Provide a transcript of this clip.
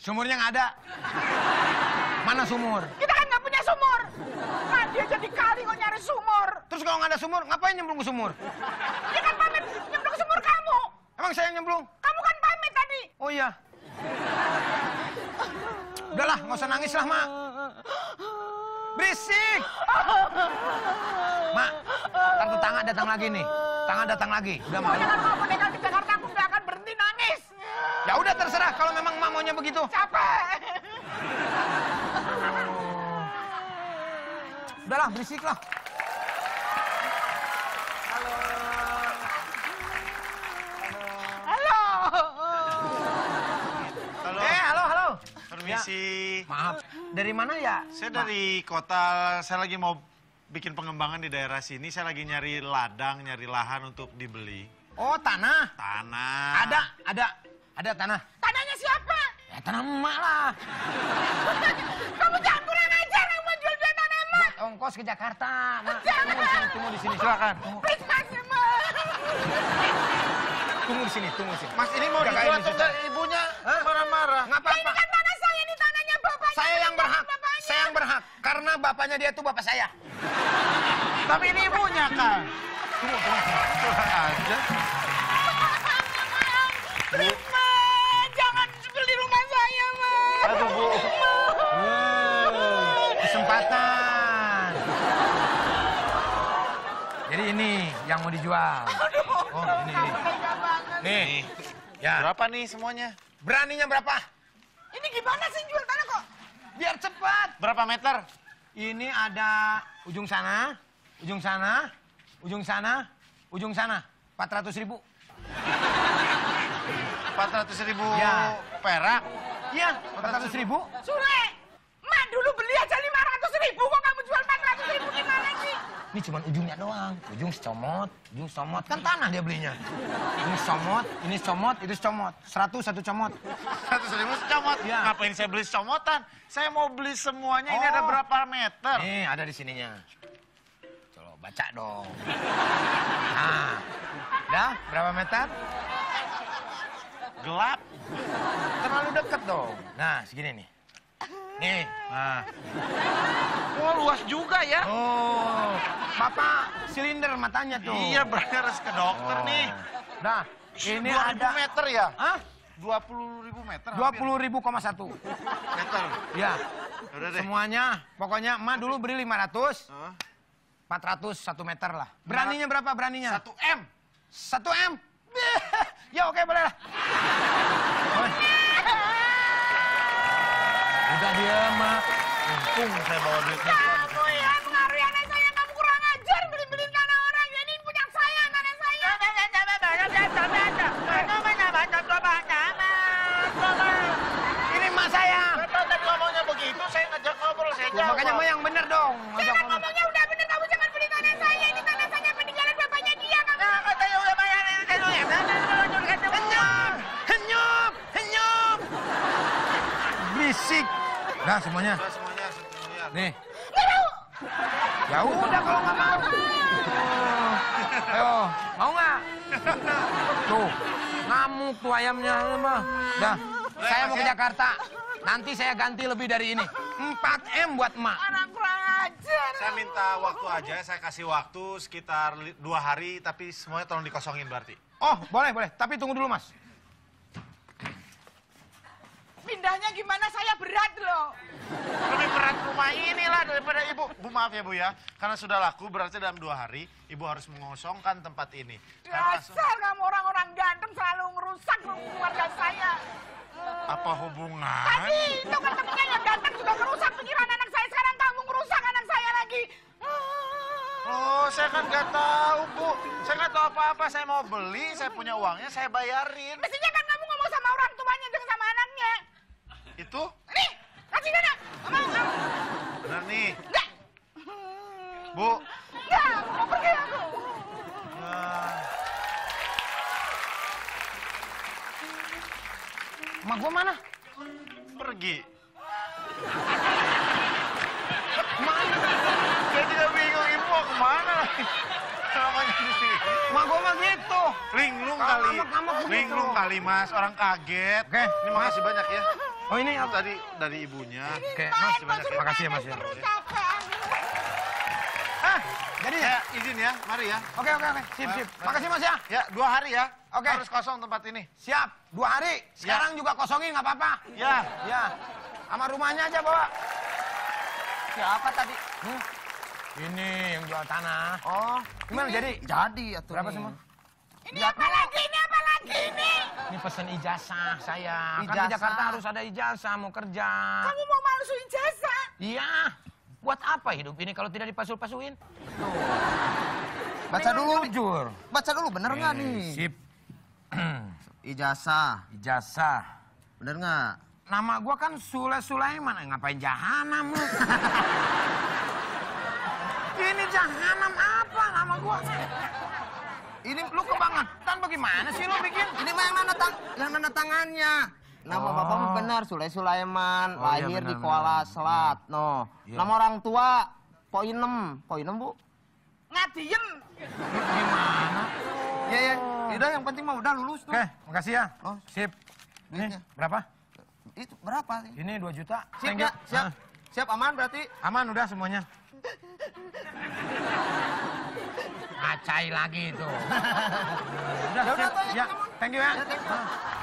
Sumurnya nggak ada. Mana sumur? Kita kan nggak punya sumur. Nah, dia jadi kali kok nyari sumur. Terus kalau nggak ada sumur, ngapain nyemplung ke sumur? Dia kan pamit nyemplung ke sumur kamu. Emang saya nyemplung? Kamu kan pamit tadi. Oh iya. Udahlah, nggak usah nangis lah, Mak. Berisik. Mak, ntar tetangga datang lagi nih. Tetangga datang lagi. Udah mau. Pokoknya kalau kamu nekat ke Jakarta, aku nggak akan berhenti nangis. Ya udah terserah kalau memang Mak maunya begitu. Capek. Udahlah, berisik lah. Halo. Halo. Halo. Permisi. Ya, maaf, dari mana ya? Saya dari kota, saya lagi mau bikin pengembangan di daerah sini. Saya lagi nyari ladang, nyari lahan untuk dibeli. Oh, tanah. Tanah. Ada tanah. Tanahnya siapa? Ya tanah emak lah. Kamu jangan kurang ajar, kamu mau jual-jual tanah emak. Buat ongkos ke Jakarta, Mak. Jangan. Tunggu di sini, silakan. Tunggu. Please, Mas, emak. Tunggu di sini. Mas, ini mau Jagain dijual nih, atau enggak? Ibunya marah-marah. Ini Ngapa-apa? kan tanah saya, ini tanahnya bapaknya. Saya yang berhak. Bapaknya. Saya yang berhak. Karena bapaknya dia tuh bapak saya. Tapi ini ibunya, kan? Tunggu. Kurang aja. Terima, jangan beli rumah saya, Mas. Aduh, Bu. Kesempatan. Jadi ini yang mau dijual. Oh, ini. Tega banget. Nih. Ya. Berapa nih semuanya? Beraninya berapa? Ini gimana sih jual tanah kok? Biar cepat. Berapa meter? Ini ada ujung sana, ujung sana, ujung sana, ujung sana. 400.000. 400.000 Ya. perak. Iya, 400.000. Sule, Mak dulu beli aja 500.000 kok kamu jual 400.000 gimana sih? Ini cuma ujungnya doang. Ujung comot. Kan tanah dia belinya. Ini comot, itu comot. 100 satu comot. 100.000 secomot. Ya. Ngapain saya beli secomotan? Saya mau beli semuanya. Ini Oh. ada berapa meter? Nih, ada di sininya. Coba baca dong. Nah, dah berapa meter? Gelap. Terlalu dekat dong. Nah, segini nih. Nih, nah. Wah, luas juga ya. Oh, Bapak silinder matanya tuh. Iya, berarti harus ke dokter nih. Nah, ini 20.000 ada. meter ya? Hah? 20.000 meter? 20.000,1. meter. Ya. Udah deh. Semuanya, pokoknya emak dulu beri 500, Hah? 400 1 meter lah. Beraninya berapa beraninya? 1 M. 1 M. Ya oke, boleh lah. Boleh. Udah dia, Mak. Untung saya bawa duit. Kamu ya pengaruhi anak saya, kamu kurang ajar beli-beli tanah orang. Ini punya saya, tanah saya. Ini emak saya. Betul tadi ngomongnya begitu, saya ngajak ngobrol, saya Ya, jawab. makanya emak yang bener dong. Ngajak Jangan ngomong. ngomongnya udah bener, kamu jangan beli tanah saya. Ini tanah saya peninggalan bapaknya dia. Kamu Nah, katanya udah bayar dulu ya. Henyop. Berisik. Nah, semuanya. Udah semuanya, semuanya. Nih. Ya udah kalau nggak mau. Ayo, mau nggak? Tuh, ngamuk tuh ayamnya mah. Dah, saya mau ke Jakarta. Nanti saya ganti lebih dari ini. 4 M buat emak. orang kurang ajar. Saya minta waktu aja, saya kasih waktu sekitar 2 hari, tapi semuanya tolong dikosongin berarti. Oh, boleh. Tapi tunggu dulu, Mas. Pindahnya gimana, saya berat loh. Lebih berat rumah inilah daripada ibu. Bu, maaf ya Bu ya, karena sudah laku berarti dalam 2 hari ibu harus mengosongkan tempat ini. Karena Dasar kamu orang-orang ganteng selalu ngerusak keluarga saya. apa hubungan? Tadi itu kan temennya yang ganteng juga ngerusak pikiran anak saya. Sekarang kamu ngerusak anak saya lagi. Oh, saya kan nggak tahu Bu. Saya nggak tahu apa-apa. Saya mau beli, saya punya uangnya, saya bayarin. Mestinya kan kamu ngomong sama orang tuanya jangan sama anaknya. Itu? Nih, kasih dana. Mau. Benar nih. Enggak. Bu. Enggak, mau pergi aku. Emak gua mana? Pergi. Mana? Saya juga bingung, ibu mau kemana? Namanya di sini. Emak gua mah gitu. Linglung Kalau kali. ngamuk-ngamuk begitu. Linglung kali Mas, orang kaget. Oke, Ini makasih banyak ya. Oh ini apa? Tadi dari ibunya. Oke, Pak, Mas. banyak ya. Makasih ya, Mas ya. Terus capek. Ah, jadi ya? Saya izin ya, mari ya. Oke. Sip. Makasih, Mas ya. Ya, 2 hari ya. Oke. Harus kosong tempat ini. Siap. 2 hari. Sekarang juga kosongin, nggak apa-apa. Ya. Ya. Sama rumahnya aja bawa. Siapa tadi? Ini yang jual tanah. Oh, Gimana jadi? jadi ya tuh. Berapa nih. semua? Ini apa lagi? Ini apa lagi ini? Ini pesen ijazah saya. Kan di Ijazah. Jakarta harus ada ijazah mau kerja. Kamu mau palsuin ijazah? Iya. Buat apa hidup ini kalau tidak dipasul-pasuin? Baca dulu. Jujur. Baca dulu, bener nggak nih? Sip. Ijazah, Ijazah. bener nggak? Nama gua kan Sule Sulaiman. Ngapain jahanam lu? Ini jahanam apa nama gua? Ini Lu kebangetan bagaimana sih lu bikin? ini mah yang nanda tangannya. Nama Oh. bapak mah benar, Sule Sulaiman, Oh, iya, lahir di benar, Kuala benar. Selat. No. Iya. Nama orang tua Poinem, Bu. Ngadiem. Gimana? Ya ya, udah yang penting mah udah lulus tuh. Oke, makasih ya. Oh. Sip. Ini Duitnya. berapa? Itu berapa sih? Ini 2 juta. Siap Thank you. ya? Siap. Ah, Siap aman berarti? aman udah semuanya. Acai lagi itu. Udah, Ya udah, siap. tuh, ya, Ya, teman. thank you ya. Ya, thank you. Ah.